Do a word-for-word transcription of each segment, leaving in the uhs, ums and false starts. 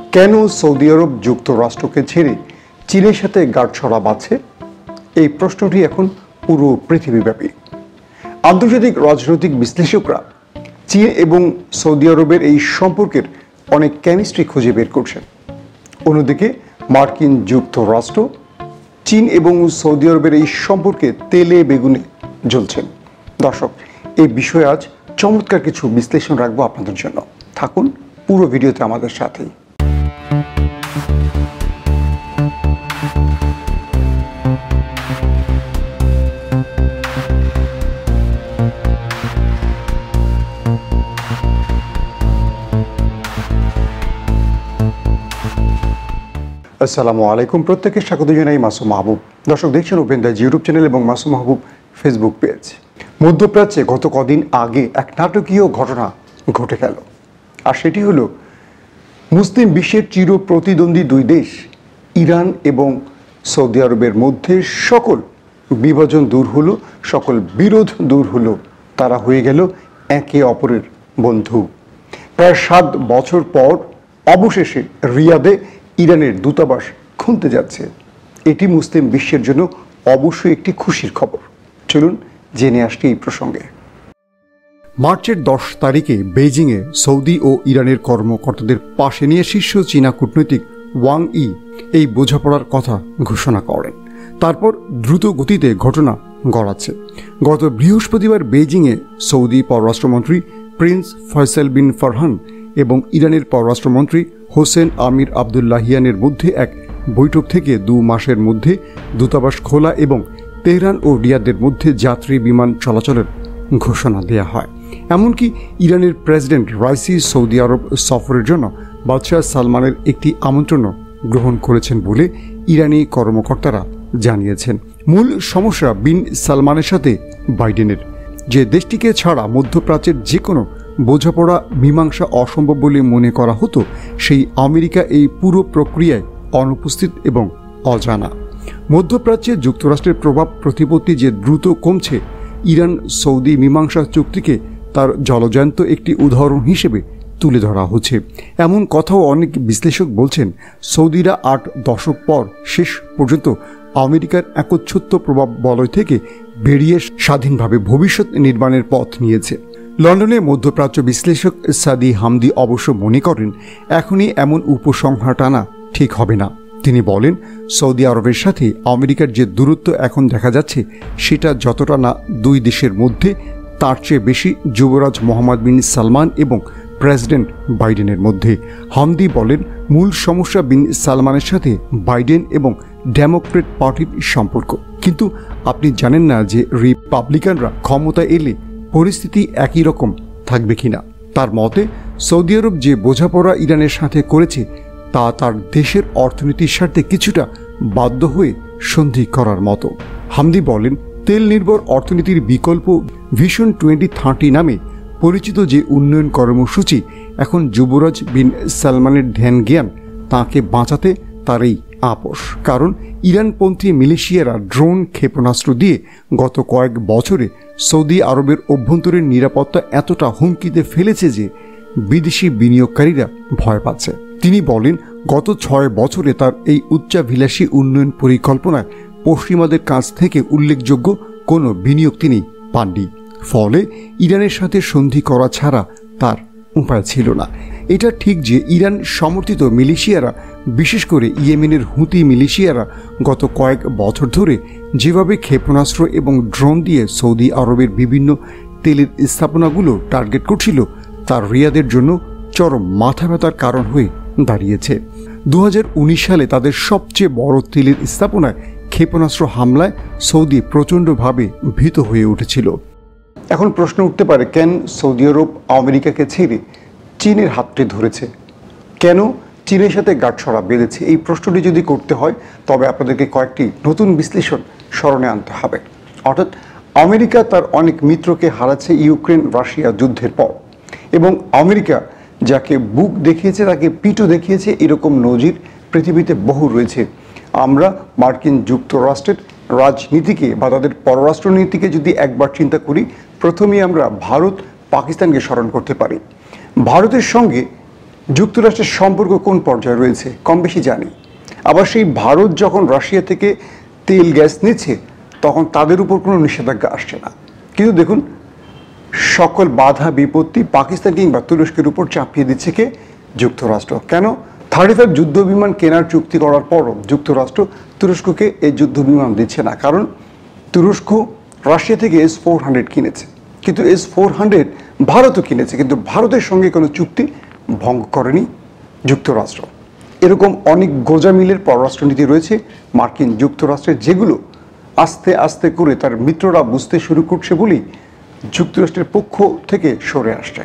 কেন সৌদি আরব যুক্তরাষ্ট্রকে ছেড়ে চীনের সাথে গাঁটছড়া বাঁধছে? এই প্রশ্নটি এখন পুরো পৃথিবীব্যাপী। আন্তর্জাতিক রাজনৈতিক বিশ্লেষকরা চীন এবং সৌদি আরবের এই সম্পর্কের অনেক কেমিস্ট্রি খুঁজে বের করছেন। অন্যদিকে মার্কিন যুক্তরাষ্ট্র চীন এবং সৌদি আরবের এই সম্পর্কে তেলে বেগুনে জ্বলছেন। দর্শক, এই বিষয়ে আজ চমৎকার কিছু বিশ্লেষণ রাখবো আপনাদের জন্য। থাকুন পুরো ভিডিওতে আমাদের সাথেই। আসসালামু আলাইকুম, প্রত্যেককে স্বাগত জানাই মাসুম মাহবুব। দর্শক, দেখছেন ওপেন দ্য ইউটিউব চ্যানেল এবং মাসুম মাহবুব ফেসবুক পেজ। মধ্যপ্রাচ্যে গত কদিন আগে এক নাটকীয় ঘটনা ঘটে গেল, আর সেটি হলো মুসলিম বিশ্বের চির প্রতিদ্বন্দ্বী দুই দেশ ইরান এবং সৌদি আরবের মধ্যে সকল বিভাজন দূর হলো, সকল বিরোধ দূর হলো, তারা হয়ে গেল একে অপরের বন্ধু। প্রায় সাত বছর পর অবশেষে রিয়াদে ইরানের দূতাবাস খুলতে যাচ্ছে। এটি মুসলিম বিশ্বের জন্য অবশ্যই একটি খুশির খবর। চলুন জেনে আসছি এই প্রসঙ্গে। মার্চের দশ তারিখে বেইজিংয়ে সৌদি ও ইরানের কর্মকর্তাদের পাশে নিয়ে শীর্ষ চীনা কূটনৈতিক ওয়াং ই এই বোঝাপড়ার কথা ঘোষণা করেন। তারপর দ্রুত গতিতে ঘটনা গড়াচ্ছে। গত বৃহস্পতিবার বেইজিংয়ে সৌদি পররাষ্ট্রমন্ত্রী প্রিন্স ফয়সাল বিন ফারহান এবং ইরানের পররাষ্ট্রমন্ত্রী হোসেন আমির আবদুল্লাহিয়ানের মধ্যে এক বৈঠক থেকে দু মাসের মধ্যে দূতাবাস খোলা এবং তেহরান ও রিয়াদের মধ্যে যাত্রী বিমান চলাচলের ঘোষণা দেয়া হয়। এমনকি ইরানের প্রেসিডেন্ট রাইসি সৌদি আরব সফরের জন্য বাদশাহ সালমানের একটি আমন্ত্রণও গ্রহণ করেছেন বলে ইরানি কর্মকর্তারা জানিয়েছেন। মূল সমস্যা বিন সালমানের সাথে বাইডেনের, যে দেশটিকে ছাড়া মধ্যপ্রাচ্যের যে কোনো বোঝাপড়া মীমাংসা অসম্ভব বলে মনে করা হতো, সেই আমেরিকা এই পুরো প্রক্রিয়ায় অনুপস্থিত এবং অজানা। মধ্যপ্রাচ্যে যুক্তরাষ্ট্রের প্রভাব প্রতিপত্তি যে দ্রুত কমছে, ইরান সৌদি মীমাংসা চুক্তিকে তার জলজ্যান্ত একটি উদাহরণ হিসেবে তুলে ধরা হচ্ছে। এমন কথাও অনেক বিশ্লেষক বলছেন, সৌদিরা আট দশক পর শেষ পর্যন্ত আমেরিকার একচ্ছত্র প্রভাব বলয় থেকে বেরিয়ে স্বাধীনভাবে ভবিষ্যৎ নির্মাণের পথ নিয়েছে। লন্ডনে মধ্যপ্রাচ্য বিশ্লেষক সাদি হামদি অবশ্য মনে করেন, এখনই এমন উপসংহার টানা ঠিক হবে না। তিনি বলেন, সৌদি আরবের সাথে আমেরিকার যে দূরত্ব এখন দেখা যাচ্ছে, সেটা যতটা না দুই দেশের মধ্যে, তার চেয়ে বেশি যুবরাজ মোহাম্মদ বিন সালমান এবং প্রেসিডেন্ট বাইডেনের মধ্যে। হামদি বলেন, মূল সমস্যা বিন সালমানের সাথে বাইডেন এবং ডেমোক্রেট পার্টির সম্পর্ক। কিন্তু আপনি জানেন না যে রিপাবলিকানরা ক্ষমতা এলে পরিস্থিতি একই রকম থাকবে কিনা। তার মতে, সৌদি আরব যে বোঝাপড়া ইরানের সাথে করেছে, তা তার দেশের অর্থনীতির স্বার্থে কিছুটা বাধ্য হয়ে সন্ধি করার মতো। হামদি বলেন, তেল নির্ভর অর্থনীতির বিকল্প ভিশন টোয়েন্টি থার্টি নামে পরিচিত যে উন্নয়ন কর্মসূচি এখন যুবরাজ বিন সালমানের ধ্যান জ্ঞান, তাঁকে বাঁচাতে তার এই আপোষ। কারণ ইরানপন্থী মিলিশিয়ারা ড্রোন ক্ষেপণাস্ত্র দিয়ে গত কয়েক বছরে সৌদি আরবের অভ্যন্তরীণ নিরাপত্তা এতটা হুমকিতে ফেলেছে যে বিদেশি বিনিয়োগকারীরা ভয় পাচ্ছে। তিনি বলেন, গত ছয় বছরে তার এই উচ্চাভিলাষী উন্নয়ন পরিকল্পনায় পশ্চিমাদের কাছ থেকে উল্লেখযোগ্য কোনো বিনিয়োগ তিনি পাননি। ফলে ইরানের সাথে সন্ধি করা ছাড়া তার উপায় ছিল না। এটা ঠিক যে ইরান সমর্থিত মিলিশিয়ারা, বিশেষ করে ইয়েমেনের হুতি মিলিশিয়ারা গত কয়েক বছর ধরে যেভাবে ক্ষেপণাস্ত্র এবং ড্রোন দিয়ে সৌদি আরবের বিভিন্ন তেলের স্থাপনাগুলো টার্গেট করছিল, তার রিয়াদের জন্য চরম মাথা ব্যথার কারণ হয়ে দাঁড়িয়েছে। দু হাজার উনিশ সালে তাদের সবচেয়ে বড় তেলের স্থাপনায় ক্ষেপণাস্ত্র হামলায় সৌদি প্রচণ্ডভাবে ভীত হয়ে উঠেছিল। এখন প্রশ্ন উঠতে পারে, কেন সৌদি আরব আমেরিকাকে ছেড়ে চীনের হাতটি ধরেছে? কেন চীনের সাথে গাঁটছড়া বেঁধেছে? এই প্রশ্নটি যদি করতে হয়, তবে আপনাদেরকে কয়েকটি নতুন বিশ্লেষণ স্মরণে আনতে হবে। অর্থাৎ আমেরিকা তার অনেক মিত্রকে হারাচ্ছে ইউক্রেন রাশিয়া যুদ্ধের পর, এবং আমেরিকা যাকে বুক দেখিয়েছে তাকে পিঠও দেখিয়েছে, এরকম নজির পৃথিবীতে বহু রয়েছে। আমরা মার্কিন যুক্তরাষ্ট্রের রাজনীতিকে বা তাদের পররাষ্ট্রনীতিকে যদি একবার চিন্তা করি, প্রথমেই আমরা ভারত পাকিস্তানকে স্মরণ করতে পারি। ভারতের সঙ্গে যুক্তরাষ্ট্রের সম্পর্ক কোন পর্যায়ে রয়েছে কম বেশি জানি। আবার সেই ভারত যখন রাশিয়া থেকে তেল গ্যাস নিচ্ছে তখন তাদের উপর কোনো নিষেধাজ্ঞা আসছে না। কিন্তু দেখুন, সকল বাধা বিপত্তি পাকিস্তান কিংবা তুরস্কের উপর চাপিয়ে দিচ্ছে কে? যুক্তরাষ্ট্র। কেন? থার্টি ফাইভ যুদ্ধ বিমান কেনার চুক্তি করার পরও যুক্তরাষ্ট্র তুরস্ককে এই যুদ্ধ বিমান দিচ্ছে না, কারণ তুরস্ক রাশিয়া থেকে এস ফোর হান্ড্রেড কিনেছে, কিন্তু এস ফোর হান্ড্রেড ভারতও কিনেছে, কিন্তু ভারতের সঙ্গে কোনো চুক্তি ভঙ্গ করেনি যুক্তরাষ্ট্র। এরকম অনেক গোজামিলের পররাষ্ট্রনীতি রয়েছে মার্কিন যুক্তরাষ্ট্রের, যেগুলো আস্তে আস্তে করে তার মিত্ররা বুঝতে শুরু করছে বলেই যুক্তরাষ্ট্রের পক্ষ থেকে সরে আসছে।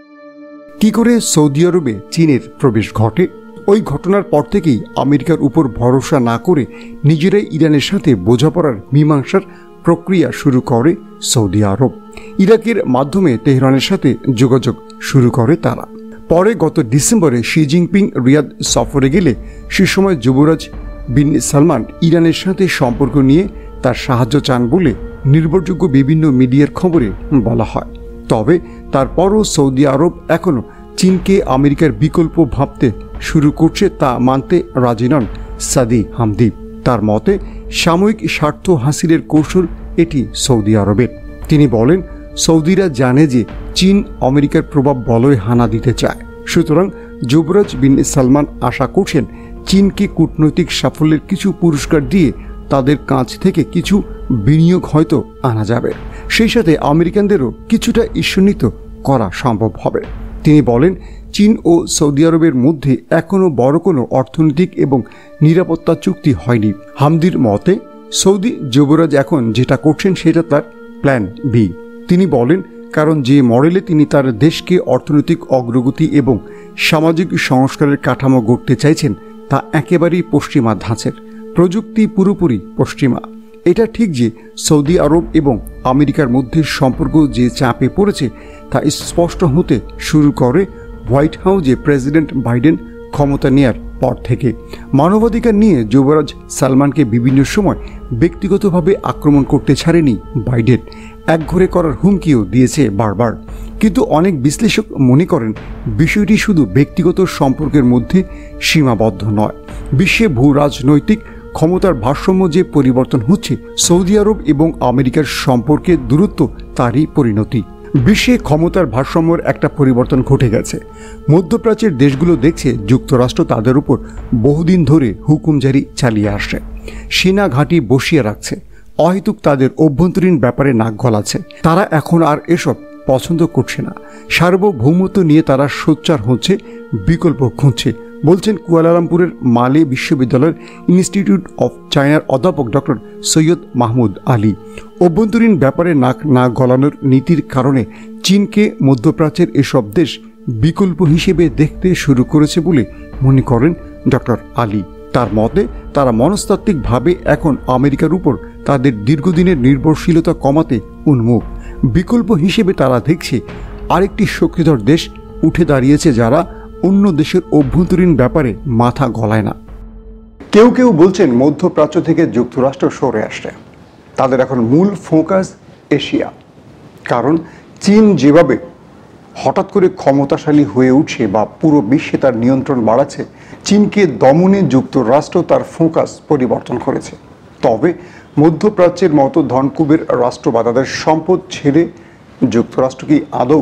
কি করে সৌদি আরবে চীনের প্রবেশ ঘটে? ওই ঘটনার পর থেকেই আমেরিকার উপর ভরসা না করে নিজেরাই ইরানের সাথে বোঝাপড়ার মীমাংসার প্রক্রিয়া শুরু করে সৌদি আরব। ইরাকের মাধ্যমে তেহরানের সাথে যোগাযোগ শুরু করে তারা। পরে গত ডিসেম্বরে শি জিনপিং রিয়াদ সফরে গেলে সে সময় যুবরাজ বিন সালমান ইরানের সাথে সম্পর্ক নিয়ে তার সাহায্য চান বলে নির্ভরযোগ্য বিভিন্ন মিডিয়ার খবরে বলা হয়। তবে তারপরও সৌদি আরব এখনও চীনকে আমেরিকার বিকল্প ভাবতে শুরু করছে তা মানতে রাজি নন সাদি হামদি। তার মতে সাময়িক স্বার্থ হাসিলের কৌশল এটি সৌদি আরবের। তিনি বলেন, সৌদিরা জানে যে চীন আমেরিকার প্রভাব বলয়ে হানা দিতে চায়, সুতরাং যুবরাজ বিন সালমান আশা করছেন চীনকে কূটনৈতিক সাফল্যের কিছু পুরস্কার দিয়ে তাদের কাছ থেকে কিছু বিনিয়োগ হয়তো আনা যাবে, সেই সাথে আমেরিকানদেরও কিছুটা ঈর্ষান্বিত করা সম্ভব হবে। তিনি বলেন, চীন ও সৌদি আরবের মধ্যে এখনও বড় কোনো অর্থনৈতিক এবং নিরাপত্তা চুক্তি হয়নি। হামদির মতে সৌদি যুবরাজ এখন যেটা করছেন সেটা তার প্ল্যান বি। তিনি বলেন, কারণ যে মডেলে তিনি তার দেশকে অর্থনৈতিক অগ্রগতি এবং সামাজিক সংস্কারের কাঠামো গড়তে চাইছেন তা একেবারেই পশ্চিমা ধাঁচের, প্রযুক্তি পুরোপুরি পশ্চিমা। এটা ঠিক যে সৌদি আরব এবং আমেরিকার মধ্যে সম্পর্ক যে চাপে পড়েছে তা স্পষ্ট হতে শুরু করে হোয়াইট হাউসে প্রেসিডেন্ট বাইডেন ক্ষমতা নেয়ার পর থেকে। মানবাধিকার নিয়ে যুবরাজ সালমানকে বিভিন্ন সময় ব্যক্তিগতভাবে আক্রমণ করতে ছাড়েনি বাইডেন, একঘরে করার হুমকিও দিয়েছে বারবার। কিন্তু অনেক বিশ্লেষক মনে করেন বিষয়টি শুধু ব্যক্তিগত সম্পর্কের মধ্যে সীমাবদ্ধ নয়। বিশ্বে ভূ রাজনৈতিক ক্ষমতার ভারসাম্য যে পরিবর্তন হচ্ছে, সৌদি আরব এবং আমেরিকার সম্পর্কের দূরত্ব তারই পরিণতি। বিশ্বে ক্ষমতার ভারসাম্যের একটা পরিবর্তন ঘটে গেছে। মধ্যপ্রাচ্যের দেশগুলো দেখছে যুক্তরাষ্ট্র তাদের উপর বহুদিন ধরে হুকুম জারি চালিয়ে আসছে, সেনা ঘাঁটি বসিয়ে রাখছে, অহেতুক তাদের অভ্যন্তরীণ ব্যাপারে নাক গলাচ্ছে। তারা এখন আর এসব পছন্দ করছে না। সার্বভৌমত্ব নিয়ে তারা সোচ্চার হচ্ছে, বিকল্প খুঁজছে, বলছেন কুয়ালালামপুরের মালে বিশ্ববিদ্যালয়ের ইনস্টিটিউট অফ চায়নার অধ্যাপক ডক্টর সৈয়দ মাহমুদ আলী। অভ্যন্তরীণ ব্যাপারে নাক না গলানোর নীতির কারণে চীনকে মধ্যপ্রাচ্যের এসব দেশ বিকল্প হিসেবে দেখতে শুরু করেছে বলে মনে করেন ডক্টর আলী। তার মতে তারা মনস্তাত্ত্বিকভাবে এখন আমেরিকার উপর তাদের দীর্ঘদিনের নির্ভরশীলতা কমাতে উন্মুখ। বিকল্প হিসেবে তারা দেখছে আরেকটি শক্তিধর দেশ উঠে দাঁড়িয়েছে যারা অন্য দেশের অভ্যন্তরীণ ব্যাপারে মাথা গলায় না। কেউ কেউ বলছেন মধ্যপ্রাচ্য থেকে যুক্তরাষ্ট্র সরে আসছে, তাদের এখন মূল ফোকাস এশিয়া। কারণ চীন যেভাবে হঠাৎ করে ক্ষমতাশালী হয়ে উঠছে বা পুরো বিশ্বে তার নিয়ন্ত্রণ বাড়াচ্ছে, চীনকে দমনে যুক্তরাষ্ট্র তার ফোকাস পরিবর্তন করেছে। তবে মধ্যপ্রাচ্যের মতো ধনকুবের রাষ্ট্র বা তাদের সম্পদ ছেড়ে যুক্তরাষ্ট্র কি আদৌ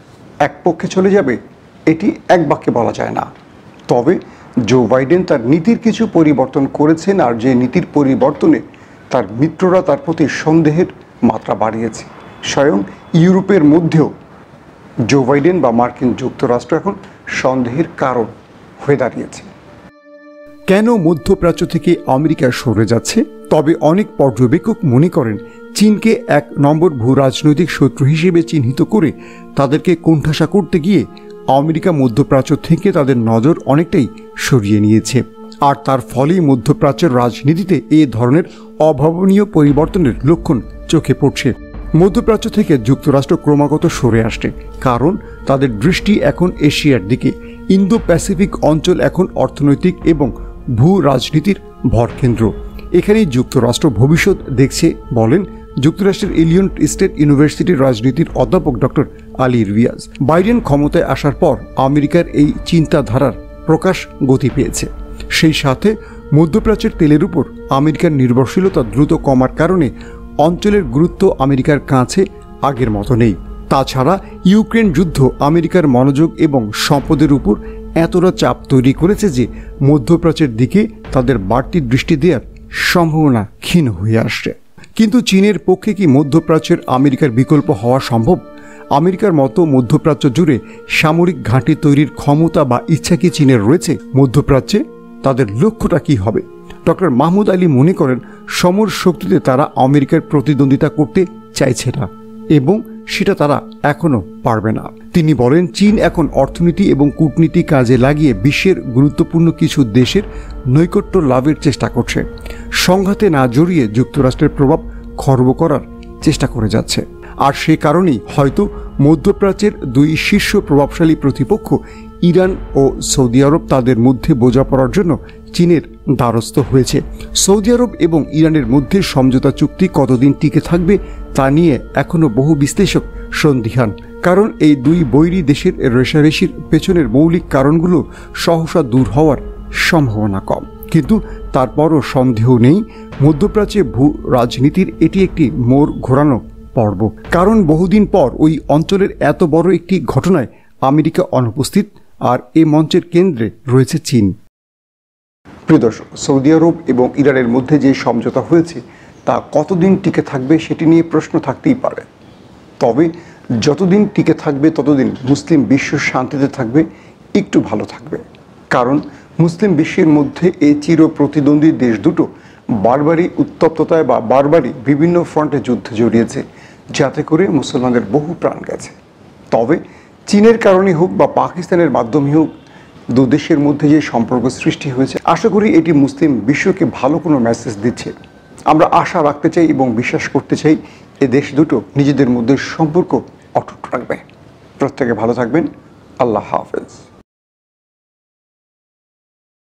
এক পক্ষে চলে যাবে? এটি এক বাক্যে বলা যায় না। তবে জো বাইডেন তার নীতির কিছু পরিবর্তন করেছেন, আর যে নীতির পরিবর্তনে তার মিত্ররা তার প্রতি সন্দেহের মাত্রা বাড়িয়েছে। স্বয়ং ইউরোপের মধ্যেও জো বাইডেন বা মার্কিন যুক্তরাষ্ট্র এখন সন্দেহের কারণ হয়ে দাঁড়িয়েছে। কেন মধ্যপ্রাচ্য থেকে আমেরিকা সরে যাচ্ছে? তবে অনেক পর্যবেক্ষক মনে করেন চীনকে এক নম্বর ভূ রাজনৈতিক শত্রু হিসেবে চিহ্নিত করে তাদেরকে কোণঠাসা করতে গিয়ে আমেরিকা মধ্যপ্রাচ্য থেকে তাদের নজর অনেকটাই সরিয়ে নিয়েছে, আর তার ফলেই মধ্যপ্রাচ্যের রাজনীতিতে এ ধরনের অভাবনীয় পরিবর্তনের লক্ষণ চোখে পড়ছে। মধ্যপ্রাচ্য থেকে যুক্তরাষ্ট্র ক্রমাগত সরে আসছে, কারণ তাদের দৃষ্টি এখন এশিয়ার দিকে। ইন্দো প্যাসিফিক অঞ্চল এখন অর্থনৈতিক এবং ভূ রাজনীতির ভরকেন্দ্র। এখানেই যুক্তরাষ্ট্র ভবিষ্যৎ দেখছে, বলেন যুক্তরাষ্ট্রের ইলিনয় স্টেট ইউনিভার্সিটির রাজনীতির অধ্যাপক ডক্টর আলী রিয়াজ। বাইডেন ক্ষমতায় আসার পর আমেরিকার এই চিন্তাধারার প্রকাশ গতি পেয়েছে। সেই সাথে মধ্যপ্রাচ্যের তেলের উপর আমেরিকার নির্ভরশীলতা দ্রুত কমার কারণে অঞ্চলের গুরুত্ব আমেরিকার কাছে আগের মতো নেই। তাছাড়া ইউক্রেন যুদ্ধ আমেরিকার মনোযোগ এবং সম্পদের উপর এতটা চাপ তৈরি করেছে যে মধ্যপ্রাচ্যের দিকে তাদের বাড়তি দৃষ্টি দেওয়ার সম্ভাবনা ক্ষীণ হয়ে আসছে। কিন্তু চীনের পক্ষে কি মধ্যপ্রাচ্যের আমেরিকার বিকল্প হওয়া সম্ভব? আমেরিকার মতো মধ্যপ্রাচ্য জুড়ে সামরিক ঘাঁটি তৈরির ক্ষমতা বা ইচ্ছা কি চীনের রয়েছে? মধ্যপ্রাচ্যে তাদের লক্ষ্যটা কি হবে? ডক্টর মাহমুদ আলী মনে করেন, সমর শক্তিতে তারা আমেরিকার প্রতিদ্বন্দ্বিতা করতে চাইছে না এবং সেটা তারা এখনো পারবে না। তিনি বলেন, চীন এখন অর্থনীতি এবং কূটনীতি কাজে লাগিয়ে বিশ্বের গুরুত্বপূর্ণ কিছু দেশের নৈকট্য লাভের চেষ্টা করছে। সংঘাতে না জড়িয়ে যুক্তরাষ্ট্রের প্রভাব খর্ব করার চেষ্টা করে যাচ্ছে। আর সে কারণেই হয়তো মধ্যপ্রাচ্যের দুই শীর্ষ প্রভাবশালী প্রতিপক্ষ ইরান ও সৌদি আরব তাদের মধ্যে বোঝাপড়ার জন্য চীনের দ্বারস্থ হয়েছে। সৌদি আরব এবং ইরানের মধ্যে সমঝোতা চুক্তি কতদিন টিকে থাকবে তা নিয়ে এখনও বহু বিশ্লেষক সন্দিহান। কারণ এই দুই বৈরী দেশের রেষারেষির পেছনের মৌলিক কারণগুলো সহসা দূর হওয়ার সম্ভাবনা কম। কিন্তু তারপরও সন্দেহ নেই, মধ্যপ্রাচ্যে ভূ রাজনীতির এটি একটি মোড় ঘোরানো পর্ব। কারণ বহুদিন পর ওই অঞ্চলের এত বড় একটি ঘটনায় আমেরিকা অনুপস্থিত, আর এই মঞ্চের কেন্দ্রে রয়েছে চীন। প্রিয় দর্শক, সৌদি আরব এবং ইরানের মধ্যে যে সমঝোতা হয়েছে তা কতদিন টিকে থাকবে সেটি নিয়ে প্রশ্ন থাকতেই পারে। তবে যতদিন টিকে থাকবে ততদিন মুসলিম বিশ্ব শান্তিতে থাকবে, একটু ভালো থাকবে। কারণ মুসলিম বিশ্বের মধ্যে এই চির প্রতিদ্বন্দ্বী দেশ দুটো বারবারই উত্তপ্ততায় বা বারবারই বিভিন্ন ফ্রন্টে যুদ্ধে জড়িয়েছে, যাতে করে মুসলমানদের বহু প্রাণ গেছে। তবে চীনের কারণে হোক বা পাকিস্তানের মাধ্যমে হোক, দু দেশের মধ্যে যে সম্পর্ক সৃষ্টি হয়েছে, আশা করি এটি মুসলিম বিশ্বকে ভালো কোনো মেসেজ দিচ্ছে। আমরা আশা রাখতে চাই এবং বিশ্বাস করতে চাই এ দেশ দুটো নিজেদের মধ্যে সম্পর্ক অটুট রাখবে। প্রত্যেকে ভালো থাকবেন। আল্লাহ হাফেজ।